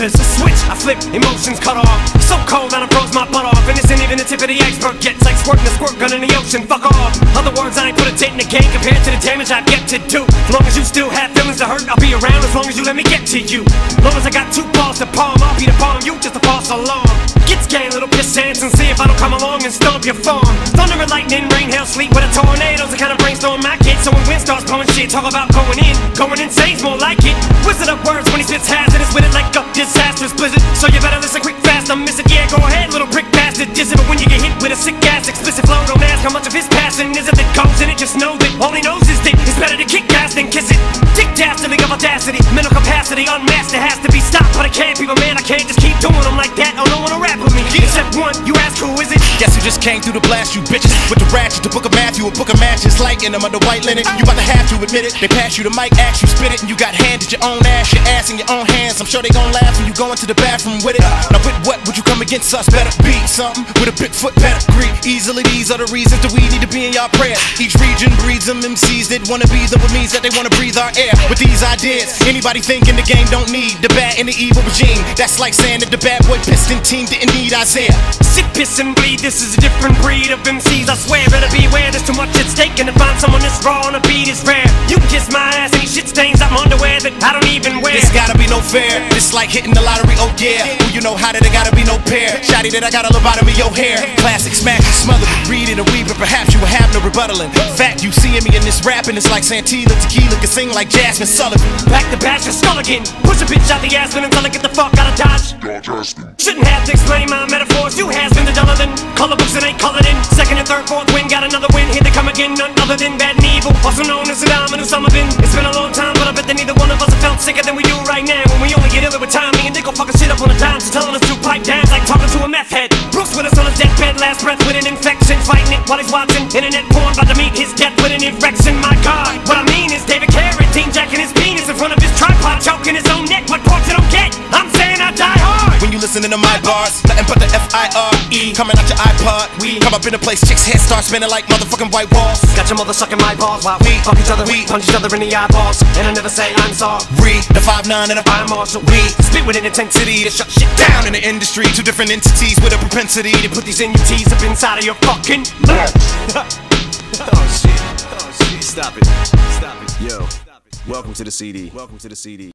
there's a switch, I flip, emotions cut off. So cold that I froze my butt off. And this ain't even the tip of the iceberg yet. It's like squirting a squirt gun in the ocean, fuck off. Other words, I ain't put a dent in the game compared to the damage I've yet to do. As long as you still have feelings to hurt, I'll be around as long as you let me get to you. As long as I got two balls to palm, I'll be the palm, you just a false alarm. Get scared, little piss ants, and see if I don't come along and stomp your farm. Thunder and lightning, rain, hail, sleet with a tornado's the kind of brainstorm I get. So when wind starts blowing shit, talk about going insan's more like it. Wizard up words when he spits hazardous with it like a disastrous blizzard. So you better listen quick, fast, I'm missing. Yeah, go ahead, little prick bastard, diss it. But when you get hit with a sick ass explicit flow, don't ask how much of his passing is it that goes in it. Just know that all he knows is dick. It's better to kick ass than kiss it. Dick dastardly of audacity, mental capacity unmasked. It has to be stopped, but I can't be, but man, I can't just keep doing them like that. Oh, no one to rap with me. Except one, you ask who is it? Guess who just came through the blast, you bitches. With the ratchet, the book of Matthew, a book of matches, lighting them under white linen. You about to have to admit it. They pass you the mic, ask you spit it, and you got handed your own ass in your own hands. I'm sure they gon' laugh when you go into the bathroom with it. Now with what would you come against us? Better be something with a Bigfoot pedigree. Easily these are the reasons that we need to be in y'all prayers. Each region breeds them MCs that wanna be them, which means that they wanna breathe our air. With these ideas, anybody thinking the game don't need the bad and the evil regime. That's like saying that the bad boy Piston team didn't need Isaiah. Sit, piss, and bleed, this is a different breed of MCs, I swear. Better beware, there's too much at stake, and to find someone this raw on a beat is rare. You can kiss my ass, any shit stains, I'm underwear that I don't even wear. This gotta be no fair, this like hitting the lottery, oh yeah. Who you know how that it gotta be no pair. Shotty that I got a lobotomy your hair. Classic smack, you smother it, read it and weave it, perhaps you will have no rebuttaling. Fact, you seeing me in this rapping, it's like Santilla Tequila can sing like Jasmine Sullivan. Back to bash your skull again, push a bitch out the ass until I get the fuck out of Dodge. Shouldn't have to explain my metaphors, you has been the duller than color books that ain't colored in. Second and third, fourth win, got another win, here they come again, none other than Bad and Evil, also known as Saddam and Osama bin. It's been a long time, but I bet that neither one of us have felt sicker than we do right now. When we only get iller with time, me and Dick go fucking shit up on the dime, so telling us to pipe down like talking to a meth head. Brooks with us on his deathbed, last breath with an infection, fighting it while he's watching internet porn, about to meet his death with an erection. My God, what I mean is David Carradine jacking his penis in front of his tripod, choking his own neck. What parts you don't get? I'm saying I die hard. When you listening to my bars, nothing but the F-I-R-E coming out your iPod. We come up in a place, chicks' heads start spinning like motherfucking white walls. Got your mother sucking my balls while we fuck each other, we punch each other in the eyeballs, and I never say I'm sorry. The 5'9" and a fire marshal. We spit with an intensity to shut shit down in the industry. Two different entities with a propensity to put these NUTs up inside of your fucking mouth. Oh shit. Stop it. Yo. Welcome to the CD.